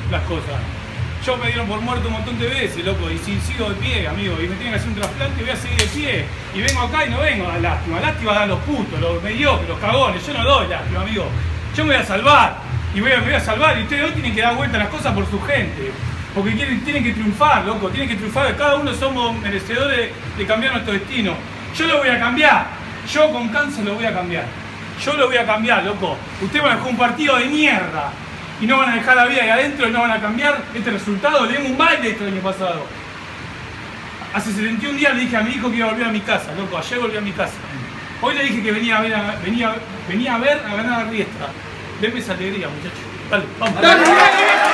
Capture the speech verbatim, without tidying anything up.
las cosas. Yo me dieron por muerto un montón de veces, loco, y si sigo de pie, amigo, y me tienen que hacer un trasplante, voy a seguir de pie. Y vengo acá y no vengo a dar lástima. Lástima dan los putos, los mediocres, los cagones. Yo no doy lástima, amigo. Yo me voy a salvar. Y voy a, me voy a salvar. Y ustedes hoy tienen que dar vuelta las cosas por su gente. Porque quieren, tienen que triunfar, loco. Tienen que triunfar. Cada uno somos merecedores de cambiar nuestro destino. Yo lo voy a cambiar. Yo con cáncer lo voy a cambiar. Yo lo voy a cambiar, loco. Ustedes van a dejar un partido de mierda. Y no van a dejar la vida ahí adentro y no van a cambiar este resultado. Le dimos un baile este año pasado. Hace setenta y un días le dije a mi hijo que iba a volver a mi casa, loco. Ayer volví a mi casa. Hoy le dije que venía a ver a, venía, venía a, ver a ganar a Riestra. Denme esa alegría, muchachos. Dale, vamos. ¡Dale!